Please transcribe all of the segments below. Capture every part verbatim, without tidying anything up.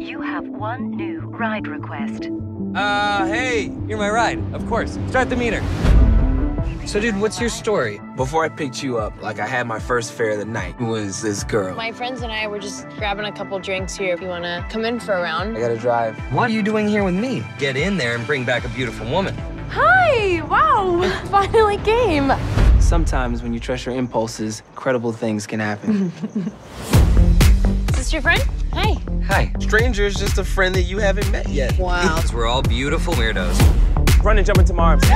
You have one new ride request. Uh, hey, you're my ride. Of course. Start the meter. So, dude, what's your story? Before I picked you up, like, I had my first fare of the night. It was this girl. My friends and I were just grabbing a couple drinks here if you want to come in for a round. I gotta drive. What are you doing here with me? Get in there and bring back a beautiful woman. Hi! Wow! Finally came. Sometimes when you trust your impulses, incredible things can happen. Is this your friend? Hi. Hi. Stranger is just a friend that you haven't met yet. Wow. Because we're all beautiful weirdos. Run and jump into my arms.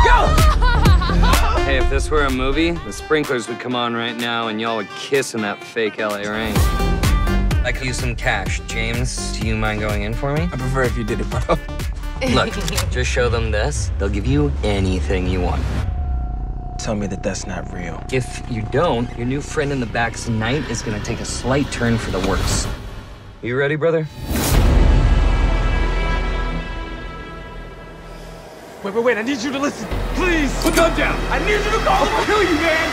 Hey, if this were a movie, the sprinklers would come on right now and y'all would kiss in that fake L A rain. I could use some cash. James, do you mind going in for me? I prefer if you did it, bro. Look, just show them this. They'll give you anything you want. Tell me that that's not real. If you don't, your new friend in the back's night is gonna take a slight turn for the worse. You ready, brother? Wait, wait, wait, I need you to listen. Please, put gun down. I need you to go. I'll kill you, man.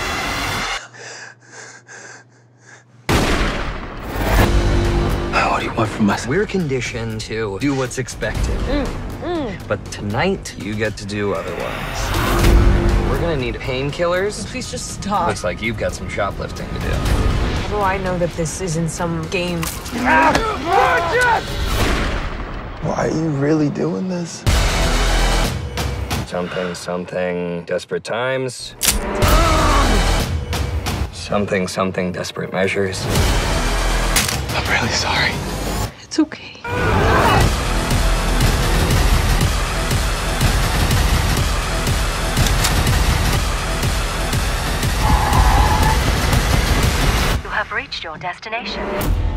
What do you want from us? We're conditioned to do what's expected. Mm, mm. But tonight, you get to do otherwise. We're gonna need painkillers. Please just stop. Looks like you've got some shoplifting to do. How do I know that this isn't some game? Why are you really doing this? Something, something, desperate times. Something, something, desperate measures. I'm really sorry. It's okay. You have reached your destination.